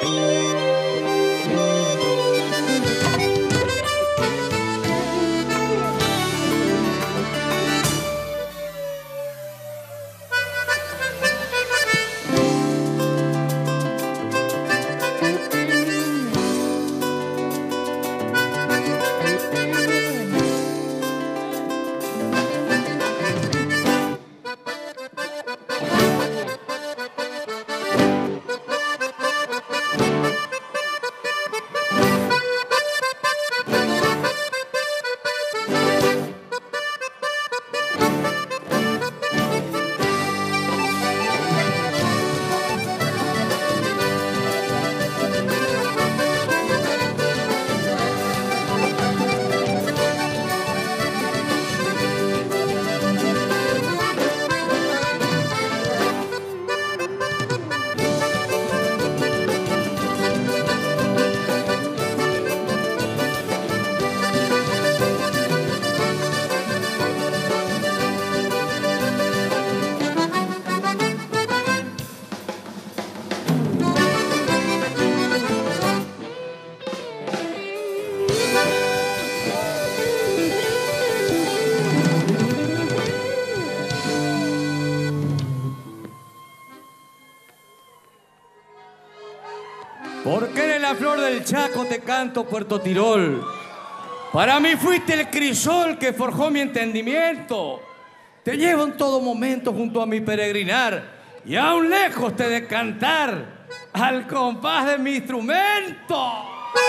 Porque eres la flor del Chaco, te canto, Puerto Tirol. Para mí fuiste el crisol que forjó mi entendimiento. Te llevo en todo momento junto a mi peregrinar y aún lejos te de cantar al compás de mi instrumento.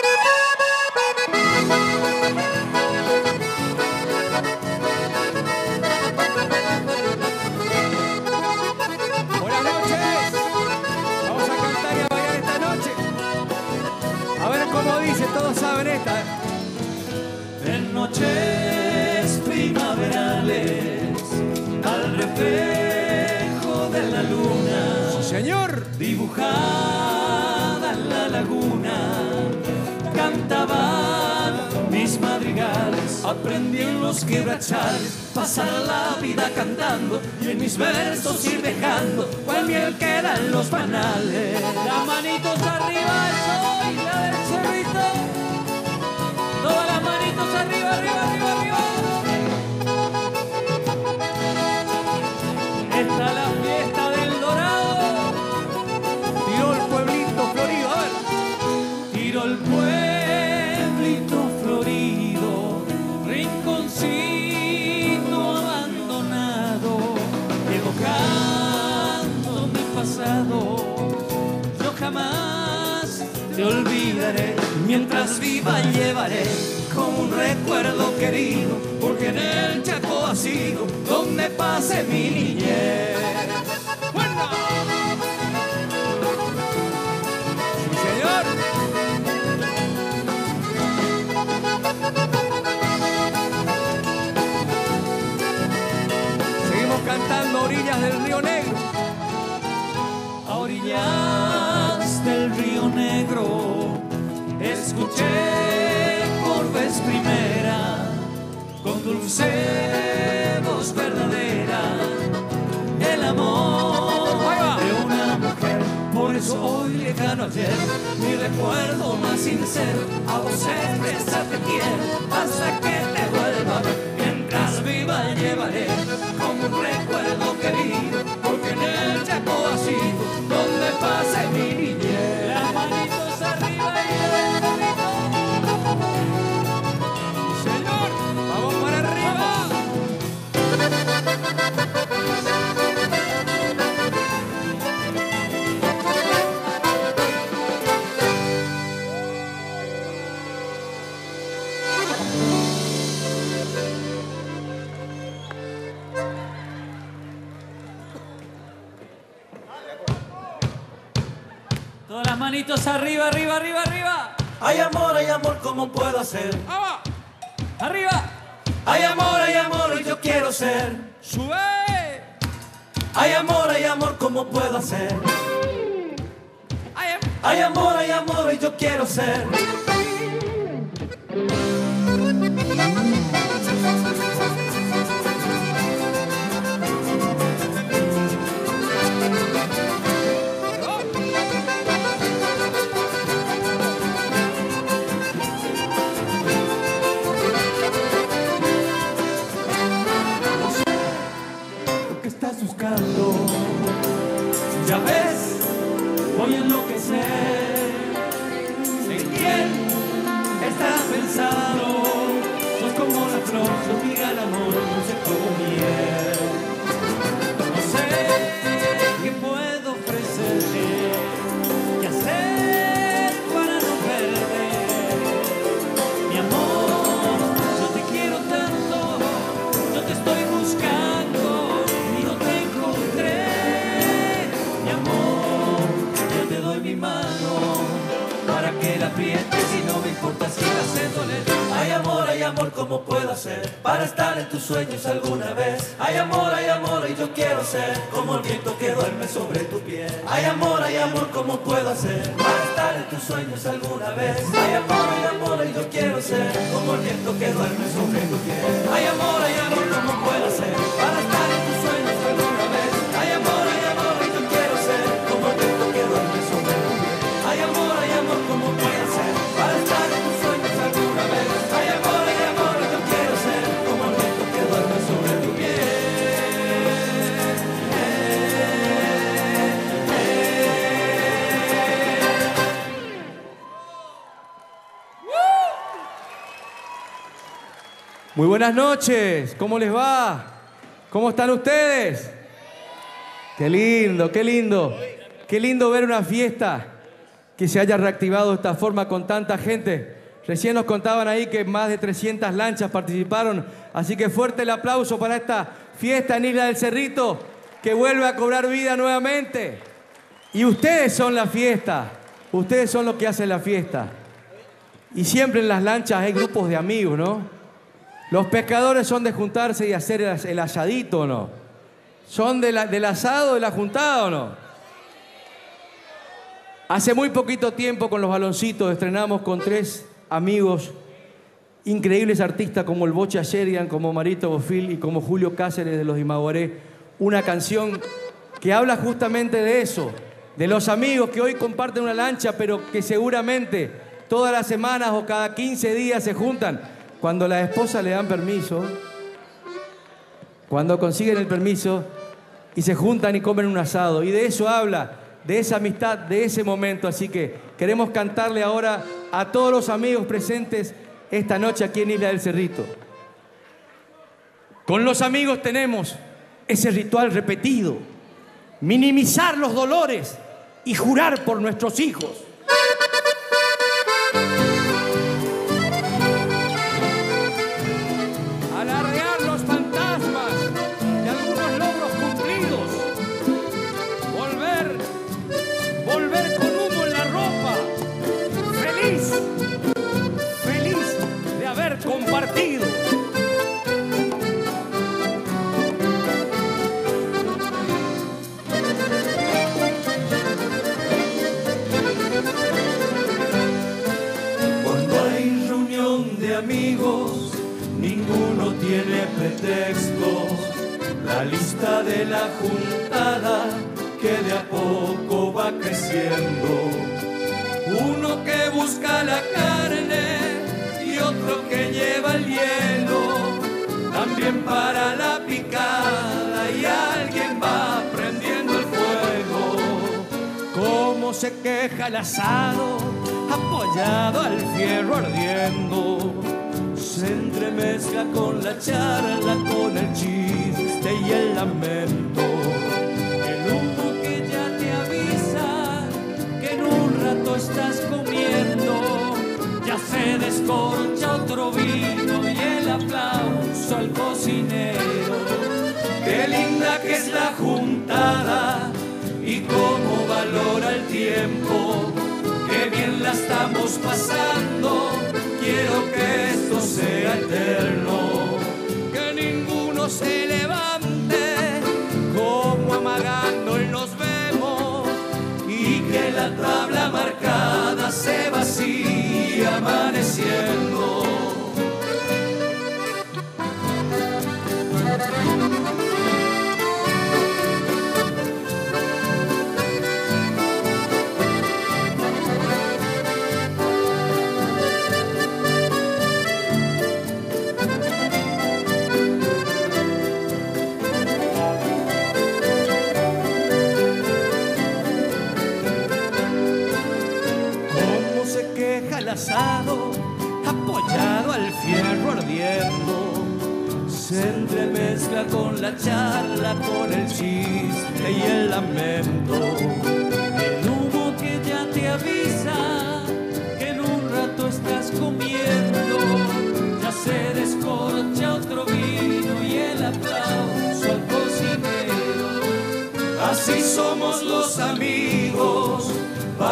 Buenas noches. Vamos a cantar y a bailar esta noche. A ver cómo dice, todos saben esta. En noches primaverales, al reflejo de la luna, sí, señor, dibujada en la laguna, cantaban mis madrigales. Aprendí en los quebrachales pasar la vida cantando y en mis versos ir dejando cual miel queda en los panales. Las manitos arriba, soy la del cerrito. Todas las manitos arriba, arriba, arriba, arriba. Esta es la fiesta del Dorado. tiró el pueblito florido, a ver. Tiró el pueblito florido, rinconcito abandonado, evocando mi pasado. Yo jamás te olvidaré, mientras viva llevaré como un recuerdo querido, porque en el Chaco ha sido donde pasé mi niñez. ¡Bueno! Sí, señor. Seguimos cantando Orillas del Río Negro. A orillas del Río Negro escuché por vez primera, con dulce voz verdadera, el amor de una mujer. Por eso hoy lejano ayer, mi recuerdo más sincero, a vos expresar te quiero hasta que te vuelva a ver. Mientras viva llevaré como un recuerdo querido, porque en el Chaco ha sido donde pasé mi niñez. Las manitos arriba y el cerrito. Señor, vamos para arriba. Todas las manitos arriba, arriba, arriba, arriba. Hay amor, ¿cómo puedo hacer? ¡Vamos! Arriba. Hay amor, y yo quiero ser. ¡Sube! Hay amor, ¿cómo puedo hacer? Hay amor, y yo quiero ser. aprietes y no me importa si me haces doler. Hay amor, ¿cómo puedo hacer para estar en tus sueños alguna vez? Hay amor, y yo quiero ser como el viento que duerme sobre tu piel. Hay amor, ¿cómo puedo hacer para estar en tus sueños alguna vez? Hay amor, y yo quiero ser como el viento que duerme sobre tu piel. Hay amor, ¿cómo puedo hacer para estar en tus sueños alguna vez? Hay amor, y yo quiero ser como el viento que duerme sobre tu piel. Hay amor, ¿cómo puedo hacer para estar en tus sueños alguna vez? Hay amor, y yo quiero ser como el viento que duerme sobre tu piel. Muy buenas noches, ¿cómo les va? ¿Cómo están ustedes? Qué lindo, qué lindo. Qué lindo ver una fiesta que se haya reactivado de esta forma con tanta gente. Recién nos contaban ahí que más de 300 lanchas participaron, así que fuerte el aplauso para esta fiesta en Isla del Cerrito que vuelve a cobrar vida nuevamente. Y ustedes son la fiesta, ustedes son los que hacen la fiesta. Y siempre en las lanchas hay grupos de amigos, ¿no? Los pescadores son de juntarse y hacer el asadito, ¿o no? ¿Son del asado, de la juntada, o no? Hace muy poquito tiempo con los baloncitos estrenamos con 3 amigos, increíbles artistas como el Bocha Sheridan, como Marito Bofil y como Julio Cáceres de los Imaguaré, una canción que habla justamente de eso, de los amigos que hoy comparten una lancha, pero que seguramente todas las semanas o cada 15 días se juntan. Cuando las esposas le dan permiso, cuando consiguen el permiso y se juntan y comen un asado. Y de eso habla, de esa amistad, de ese momento. Así que queremos cantarle ahora a todos los amigos presentes esta noche aquí en Isla del Cerrito. Con los amigos tenemos ese ritual repetido, minimizar los dolores y jurar por nuestros hijos. Alardear los fantasmas de algunos logros cumplidos. Volver con humo en la ropa. Feliz de haber compartido. Cuando hay reunión de amigos, ninguno tiene pretextos. La lista de la juntada que de a poco va creciendo. Uno que busca la carne y otro que lleva el hielo. También para la picada y alguien va prendiendo el fuego. Cómo se queja el asado apoyado al fierro ardiendo. Se entremezcla con la charla, con el chiste y el lamento. El humo que ya te avisa que en un rato estás comiendo. Ya se descorcha otro vino y el aplauso al cocinero. Qué linda que es la juntada y cómo valora el tiempo. Qué bien la estamos pasando. Quiero que esto sea eterno, que ninguno se levante como amagando y nos vemos, y que la tabla marcada se vacíe amaneciendo. Asado, apoyado al fierro ardiendo, se entremezcla con la charla, con el chiste y el lamento. El humo que ya te avisa que en un rato estás comiendo. Ya se descorcha otro vino y el aplauso al cocinero. Así somos los amigos, parece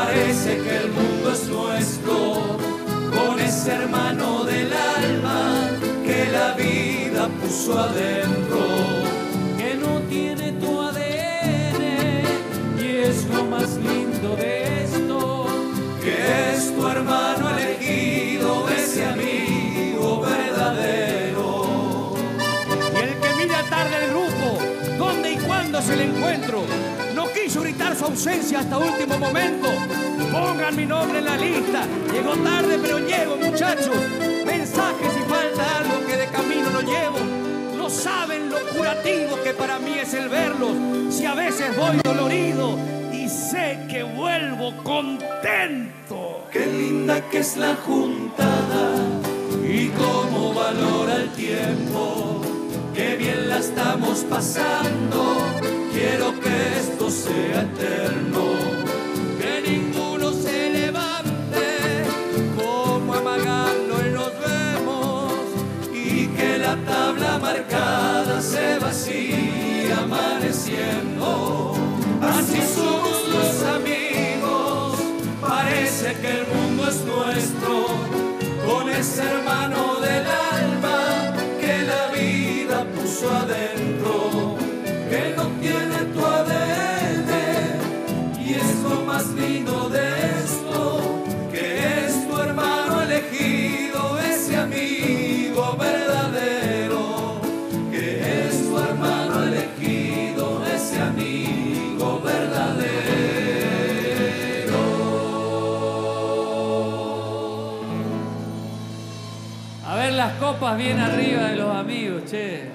Parece que el mundo es nuestro, con ese hermano del alma que la vida puso adentro, que no tiene tu ADN y es lo más lindo de esto, que es tu hermano elegido, ese amigo verdadero. Y el que mira tarde el grupo, dónde y cuándo se le encuentro, no quiso gritar su ausencia hasta último momento. Pongan mi nombre en la lista. Llego tarde, pero llego, muchachos. Mensajes si falta algo que de camino no llevo. No saben lo curativo que para mí es el verlos. Si a veces voy dolorido y sé que vuelvo contento. Qué linda que es la juntada y cómo valora el tiempo. Qué bien la estamos pasando. Quiero que esto sea eterno. Que ninguno se levante como amagando y nos vemos. Y que la tabla marcada se vacíe amaneciendo. Así somos los amigos. Parece que el mundo es nuestro, con ese hermano del alma que la vida puso adentro, que no tiene tu ADN y es lo más lindo de esto, que es tu hermano elegido, ese amigo verdadero, que es tu hermano elegido, ese amigo verdadero. A ver las copas bien arriba de los amigos, che.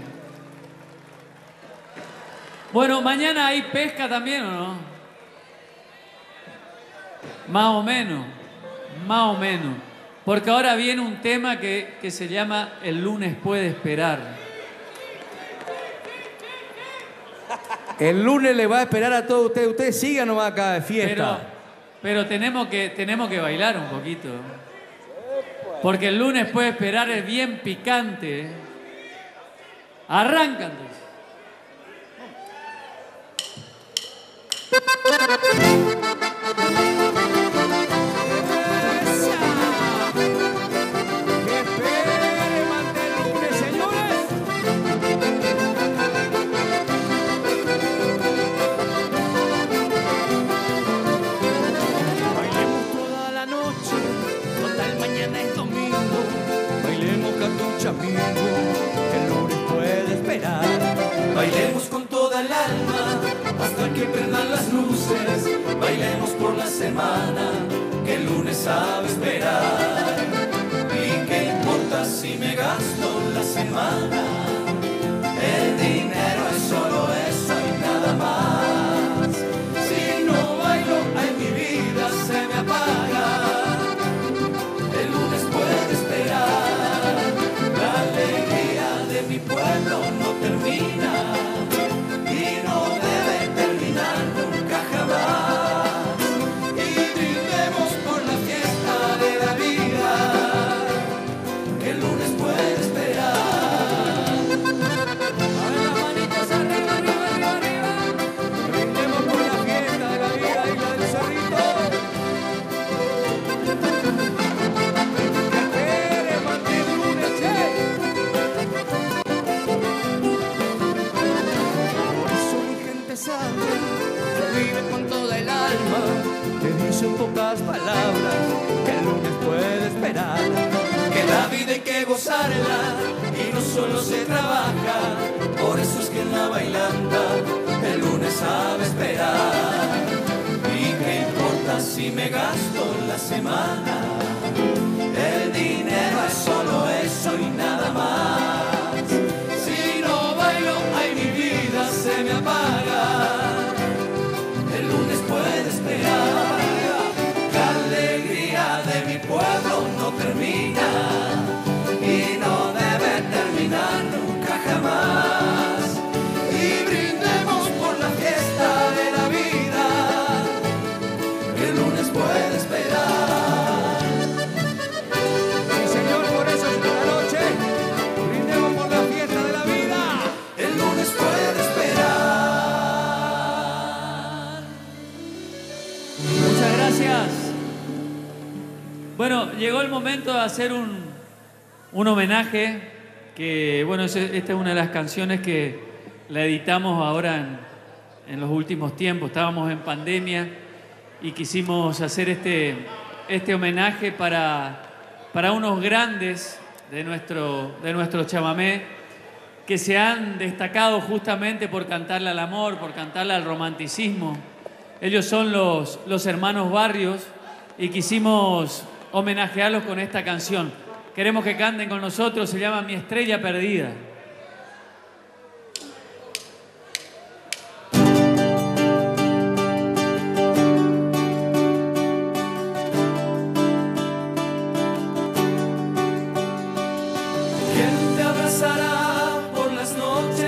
Bueno, mañana hay pesca también, ¿o no? Más o menos, más o menos. Porque ahora viene un tema que se llama El lunes puede esperar. El lunes le va a esperar a todos ustedes. Ustedes sigan nomás acá de fiesta. Pero tenemos que bailar un poquito. Porque el lunes puede esperar, es bien picante. Arrancan entonces. ¡Que espere, mantén lunes, señores! Bailemos toda la noche, total mañana es domingo. Bailemos cartucho amigo, que el lunes puede esperar. Bailemos con toda el alma hasta que prendan las luces. Bailemos por la semana que el lunes sabe esperar. ¿Y qué importa si me gasto la semana? El dinero es solo eso y nada más. Si no bailo, ay, mi vida se me apaga. El lunes puede esperar. La alegría de mi pueblo no termina. Y no debe terminar nunca jamás. Y brindemos por la fiesta de la vida, que el lunes puede esperar. A ver las manitas arriba, arriba, arriba, arriba. Brindemos por la fiesta de la vida y la del cerrito. Que espere, mantén lunes, che. Por eso mi gente sabe que vive con toda el alma, que dice en pocas palabras que el lunes puede esperar. Que la vida hay que gozarla y no solo se trabaja. Por eso es que en la bailanta el lunes sabe esperar. ¿Y qué importa si me gasto la semana? El dinero es solo eso y nada más. Si no bailo, ay, mi vida se me apaga. El lunes puede esperar. La alegría de mi pueblo no termina y no debe terminar nunca jamás. Y brindemos por la fiesta de la vida, que el lunes puede esperar. Bueno, llegó el momento de hacer un homenaje que, bueno, esta es una de las canciones que la editamos ahora en los últimos tiempos. Estábamos en pandemia y quisimos hacer este homenaje para unos grandes de nuestro chamamé que se han destacado justamente por cantarle al amor, por cantarle al romanticismo. Ellos son los hermanos Barrios y quisimos homenajearlos con esta canción. Queremos que canten con nosotros, se llama Mi Estrella Perdida. ¿Quién te abrazará por las noches?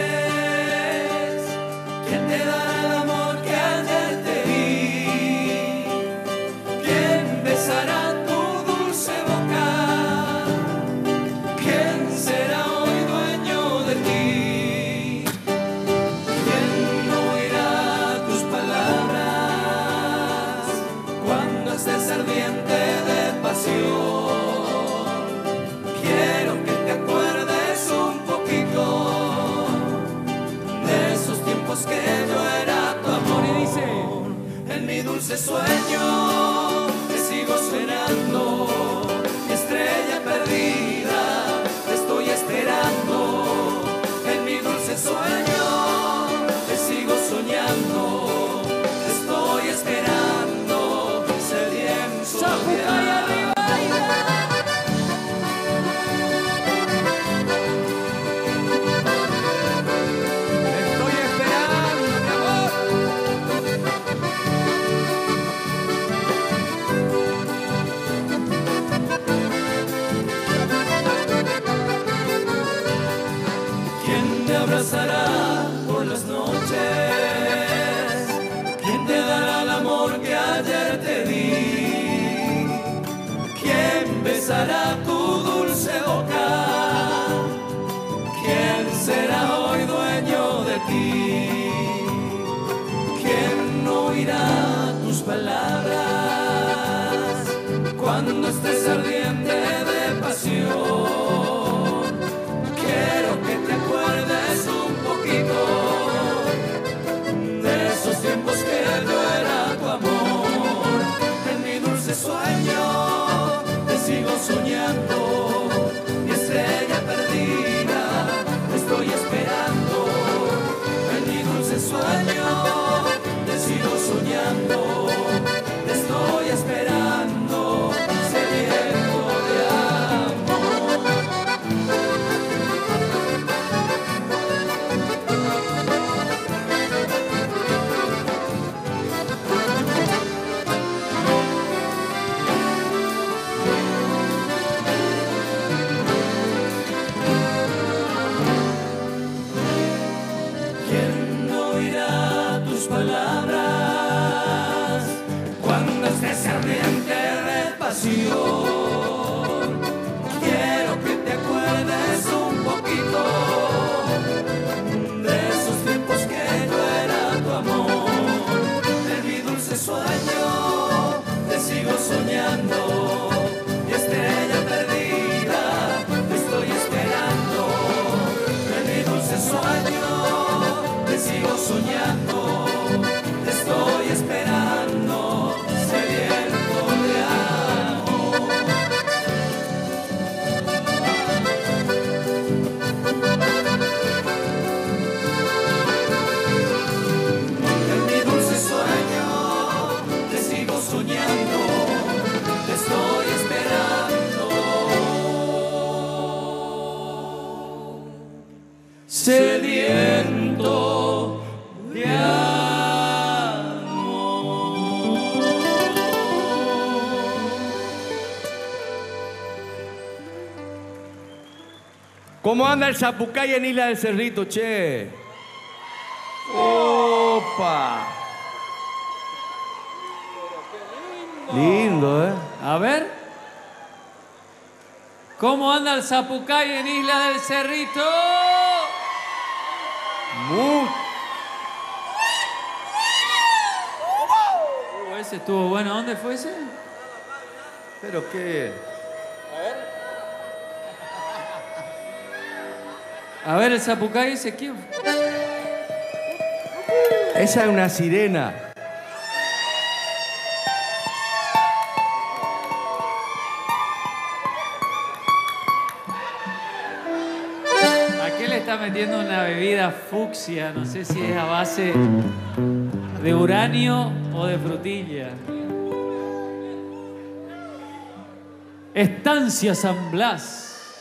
¿Quién te dará el amor que ayer te di? ¿Quién besará tu dulce boca? ¿Quién será hoy dueño de ti? ¿Quién no oirá tus palabras cuando estés ardiente de pasión? Quiero que te acuerdes un poquito de esos tiempos que yo era tu amor. Y dice: en mi dulce sueño te sigo esperando, mi estrella perdida, te estoy esperando. En mi dulce sueño te sigo soñando, te estoy esperando, sediento de amor. Abrazará por las noches, ¿quién te dará el amor que ayer te di? ¿Quién besará tu dulce boca? ¿Quién será hoy dueño de ti? ¿Quién no oirá tus palabras cuando estés ardiente de pasión? Quiero que te acuerdes un poquito de esos tiempos que yo era tu amor. En mi dulce sueño te sigo soñando, mi estrella perdida, te estoy esperando. En mi dulce sueño te sigo soñando, te estoy esperando, sediento de amor. ¿Quién no oirá tus palabras cuando estés ardiente de pasión? Quiero que te acuerdes un poquito de esos tiempos que yo era tu amor. En mi dulce sueño te sigo soñando, mi estrella perdida, te estoy esperando. En mi dulce sueño te sigo soñando, te estoy esperando, sediento de amor. En mi dulce sueño te sigo soñando, te estoy esperando, sediento de amor. ¿Cómo anda el Zapucay en Isla del Cerrito, che? ¡Opa! Lindo, ¿eh? A ver. ¿Cómo anda el Zapucay en Isla del Cerrito? Muy. Ese estuvo bueno. ¿Dónde fue ese? ¿Pero qué? A ver, el zapucay ese, ¿quién? Esa es una sirena. Aquel está metiendo una bebida fucsia, no sé si es a base de uranio o de frutilla. Estancia San Blas.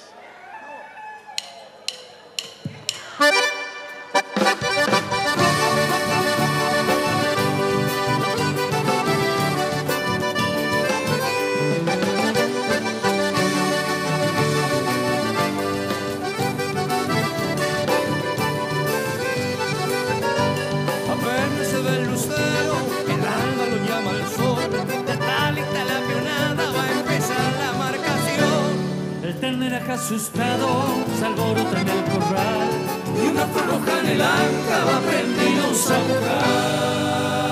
Apenas se ve el lucero, el alba lo llama el sol. De tal y tal avionada va a empezar la marcación. El terneraje asustado se alborota en el corral. Y una flor roja en el anca va prendidos a buscar.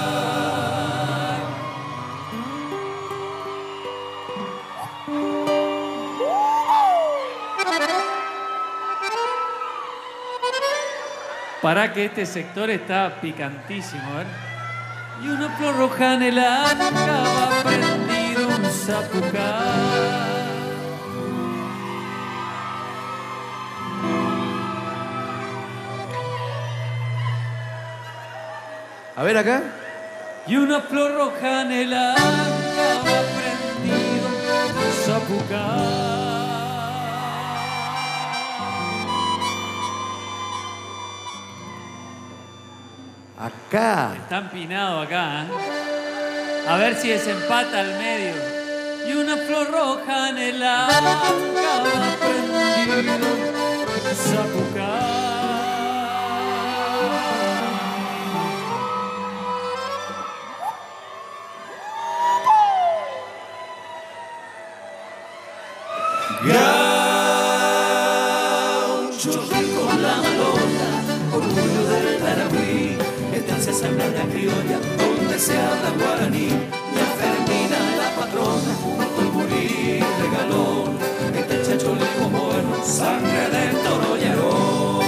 Para que este sector está picantísimo, a ver. Y una flor roja en el anca va prendido un zapucay. A ver acá. Y una flor roja en el anca va prendido un zapucay. Acá. Está empinado acá, ¿eh? A ver si desempata al medio. Y una flor roja en el anca va prendido un zapucay. Gaucho rico la malona, orgullo del Tarahui, estancia sembrada criolla, donde se habla guaraní. La Fermina, la patrona, junto al gurí regalón, este chacho lego bueno, sangre del toro Yarón.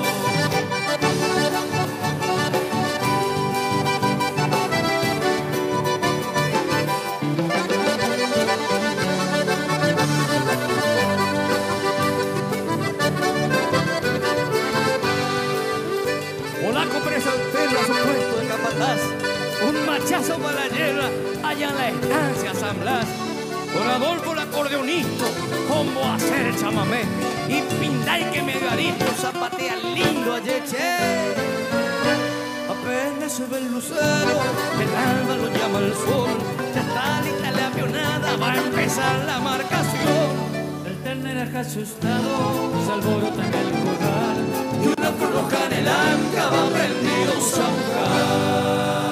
Polaco presa perro a su puesto de capataz. Un machazo para la hierba allá en la estancia San Blas. Con Adolfo el acordeonista, cómo hacer el chamamé. Y Pinday que medio arito zapatea lindo ayer, che. Apenas se ve el lucero, el alba lo llama el sol. Ya está lista la avionada, va a empezar la marcación. El terneraje asustado se alborota en el corral. Y una flor roja en el anca va prendidos a buscar.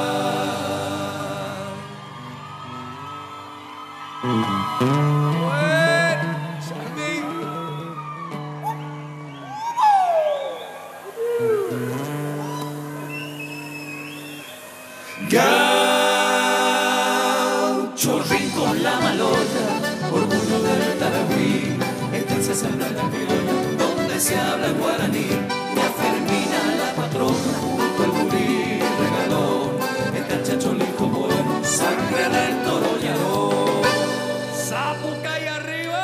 Gaucho rincón la malona, orgullo del Tarahui, estancia sembrada criolla, donde se habla guaraní. La Fermina, la patrona, junto al gurí regalón, este chacho lijo bueno, sangre del toro Yarón. ¡Zapucay arriba!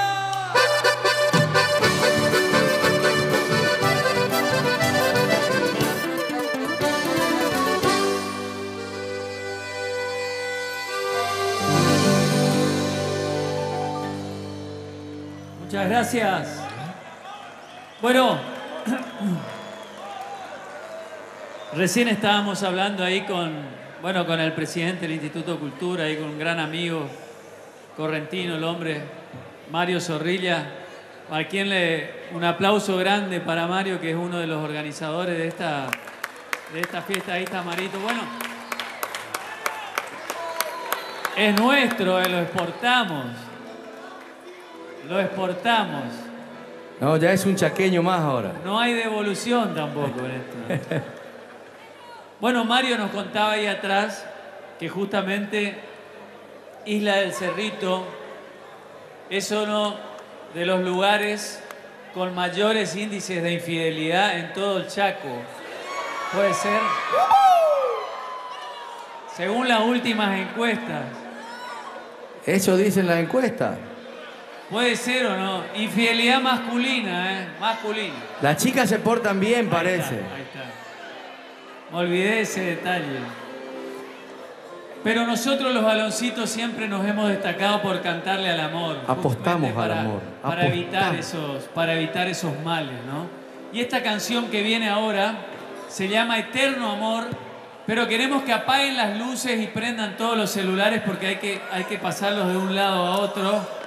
Muchas gracias. Bueno, recién estábamos hablando ahí con el presidente del Instituto de Cultura, ahí con un gran amigo correntino, el hombre, Mario Zorrilla, a quien un aplauso grande para Mario, que es uno de los organizadores de esta fiesta. Ahí está Marito. Bueno, es nuestro, lo exportamos. Lo exportamos. No, ya es un chaqueño más ahora. No hay devolución tampoco en esto. Bueno, Mario nos contaba ahí atrás que justamente Isla del Cerrito es uno de los lugares con mayores índices de infidelidad en todo el Chaco. ¿Puede ser? Según las últimas encuestas. Eso dicen las encuestas. ¿Puede ser o no? Infidelidad masculina, ¿eh? Masculina. Las chicas se portan bien, Ahí parece. está, ahí está. Me olvidé de ese detalle. Pero nosotros los baloncitos siempre nos hemos destacado por cantarle al amor. Apostamos justamente al amor. Para evitar esos males, ¿no? Y esta canción que viene ahora se llama Eterno Amor, pero queremos que apaguen las luces y prendan todos los celulares porque hay que pasarlos de un lado a otro.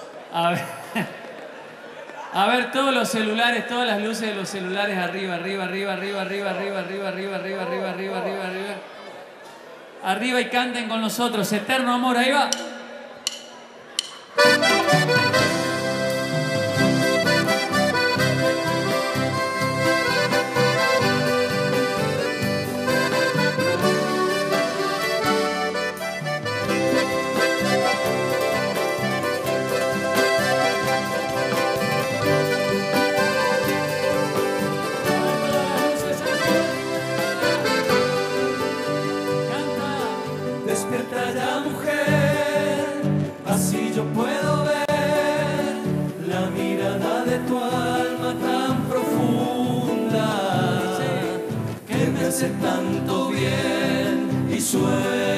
A ver todos los celulares, todas las luces de los celulares arriba, arriba, arriba, arriba, arriba, arriba, arriba, arriba, arriba, arriba, arriba, arriba, arriba. Arriba y canten con nosotros, Eterno Amor, ahí va. Despierta ya, mujer, así yo puedo ver la mirada de tu alma tan profunda que me hace tanto bien y sueño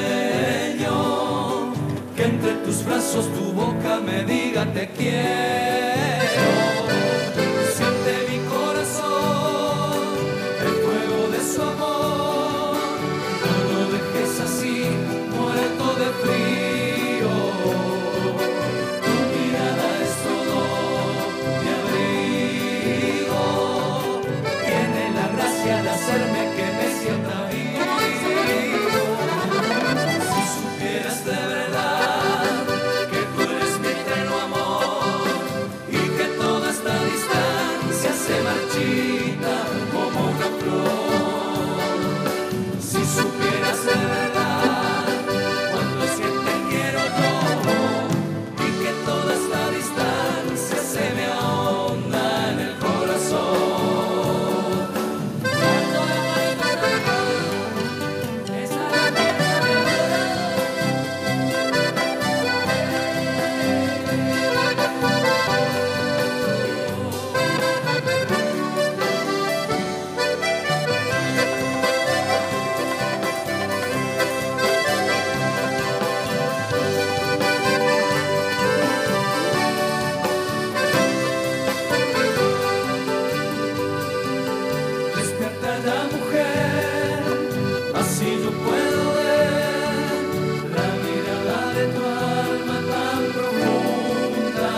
que entre tus brazos tu boca me diga te quiero. Siente mi corazón el fuego de su amor, no lo dejes así muerto de frío. Tu mirada es todo mi abrigo, tiene la gracia de hacerme que me sienta vivo. Si supieras de verdad que tú eres mi eterno amor y que toda esta distancia se marchita como una flor. Si supieras de verdad cuando siempre quiero yo y que toda esta distancia se me ahonda en el corazón. Despierta ya, mujer, así yo puedo ver la mirada de tu alma tan profunda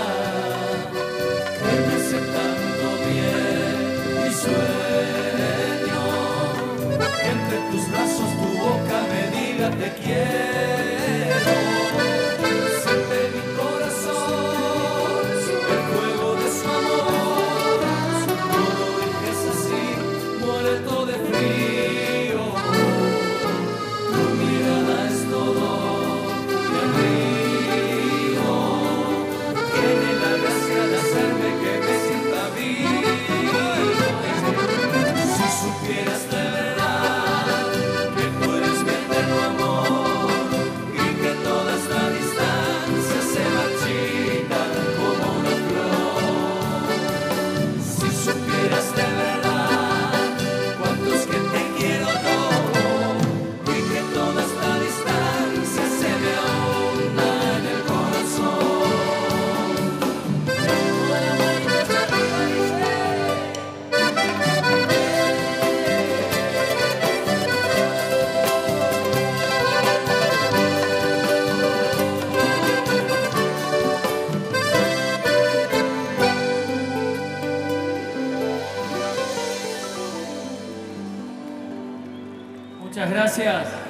que me hace tanto bien y sueño que entre tus brazos tu boca me diga te quiero. Siente mi corazón el fuego de su amor, no lo dejes así muerto de frío. Tu mirada es todo mi abrigo, tiene la gracia de hacerme que me sienta vivo. Si supieras de verdad que tú eres mi eterno amor y que toda esta distancia se marchita como una flor. Si supieras de verdad cuánto es que te quiero yo y que toda esta distancia se me ahonda en el corazón. Muchas gracias.